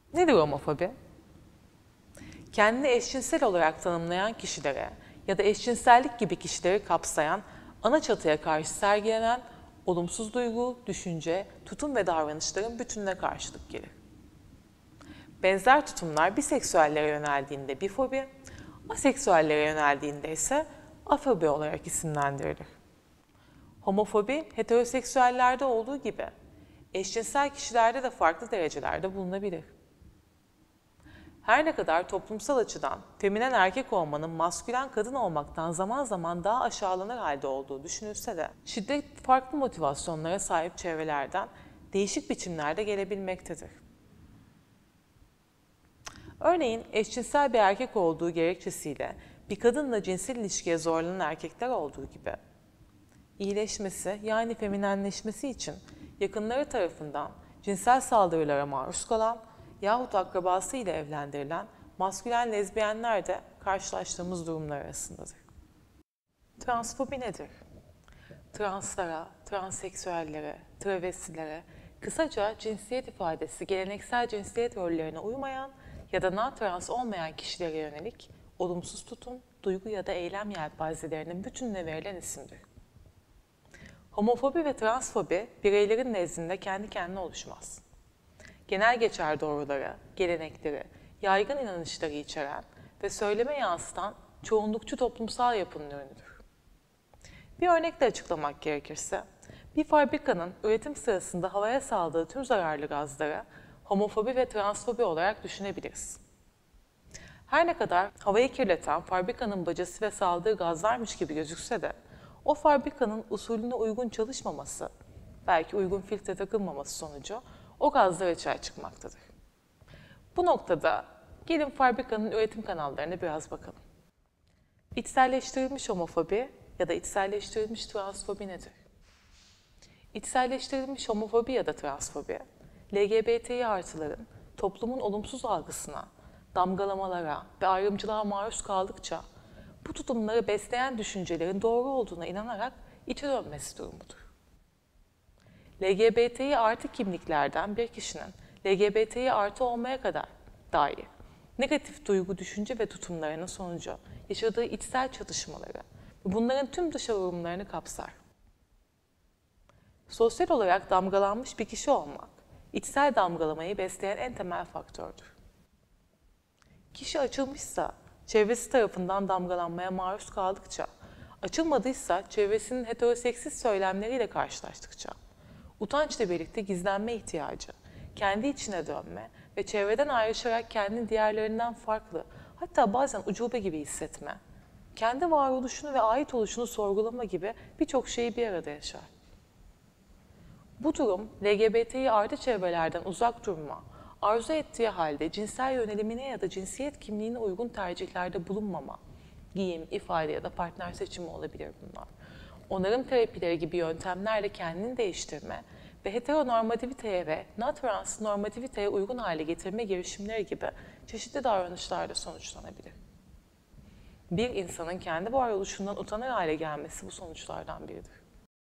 Nedir homofobi? Kendini eşcinsel olarak tanımlayan kişilere ya da eşcinsellik gibi kişileri kapsayan ana çatıya karşı sergilenen olumsuz duygu, düşünce, tutum ve davranışların bütününe karşılık gelir. Benzer tutumlar biseksüellere yöneldiğinde bifobi, aseksüellere yöneldiğinde ise afobi olarak isimlendirilir. Homofobi, heteroseksüellerde olduğu gibi eşcinsel kişilerde de farklı derecelerde bulunabilir. Her ne kadar toplumsal açıdan feminen erkek olmanın maskülen kadın olmaktan zaman zaman daha aşağılanır halde olduğu düşünülse de şiddet farklı motivasyonlara sahip çevrelerden değişik biçimlerde gelebilmektedir. Örneğin eşcinsel bir erkek olduğu gerekçesiyle bir kadınla cinsel ilişkiye zorlanan erkekler olduğu gibi, iyileşmesi yani feminenleşmesi için yakınları tarafından cinsel saldırılara maruz kalan yahut akrabası ile evlendirilen maskülen lezbiyenler de karşılaştığımız durumlar arasındadır. Transfobi nedir? Translara, transseksüellere, travestilere, kısaca cinsiyet ifadesi geleneksel cinsiyet rollerine uymayan ya da non-trans olmayan kişilere yönelik olumsuz tutum, duygu ya da eylem yelpazelerinin bütününe verilen isimdir. Homofobi ve transfobi bireylerin nezdinde kendi kendine oluşmaz. Genel geçer doğruları, gelenekleri, yaygın inanışları içeren ve söyleme yansıtan çoğunlukçu toplumsal yapının ürünüdür. Bir örnekle açıklamak gerekirse, bir fabrikanın üretim sırasında havaya saldığı tüm zararlı gazları homofobi ve transfobi olarak düşünebiliriz. Her ne kadar havayı kirleten fabrikanın bacası ve saldığı gazlarmış gibi gözükse de, o fabrikanın usulüne uygun çalışmaması, belki uygun filtre takılmaması sonucu o gazlar açığa çıkmaktadır. Bu noktada gelin fabrikanın üretim kanallarına biraz bakalım. İçselleştirilmiş homofobi ya da içselleştirilmiş transfobi nedir? İçselleştirilmiş homofobi ya da transfobi, LGBTİ artıların toplumun olumsuz algısına, damgalamalara ve ayrımcılığa maruz kaldıkça bu tutumları besleyen düşüncelerin doğru olduğuna inanarak içe dönmesi durumudur. LGBTİ artı kimliklerden bir kişinin LGBTİ artı olmaya kadar dair negatif duygu, düşünce ve tutumlarının sonucu yaşadığı içsel çatışmaları ve bunların tüm dışa vurumlarını kapsar. Sosyal olarak damgalanmış bir kişi olmak, içsel damgalamayı besleyen en temel faktördür. Kişi açılmışsa, çevresi tarafından damgalanmaya maruz kaldıkça, açılmadıysa çevresinin heteroseksist söylemleriyle karşılaştıkça, utançla birlikte gizlenme ihtiyacı, kendi içine dönme ve çevreden ayrışarak kendini diğerlerinden farklı, hatta bazen ucube gibi hissetme, kendi varoluşunu ve ait oluşunu sorgulama gibi birçok şeyi bir arada yaşar. Bu durum, LGBTİ artı çevrelerden uzak durma, arzu ettiği halde cinsel yönelimine ya da cinsiyet kimliğine uygun tercihlerde bulunmama, giyim, ifade ya da partner seçimi olabilir bunlar. Onarım terapileri gibi yöntemlerle kendini değiştirme ve heteronormativiteye ve not-trans normativiteye uygun hale getirme girişimleri gibi çeşitli davranışlarda sonuçlanabilir. Bir insanın kendi varoluşundan utanır hale gelmesi bu sonuçlardan biridir.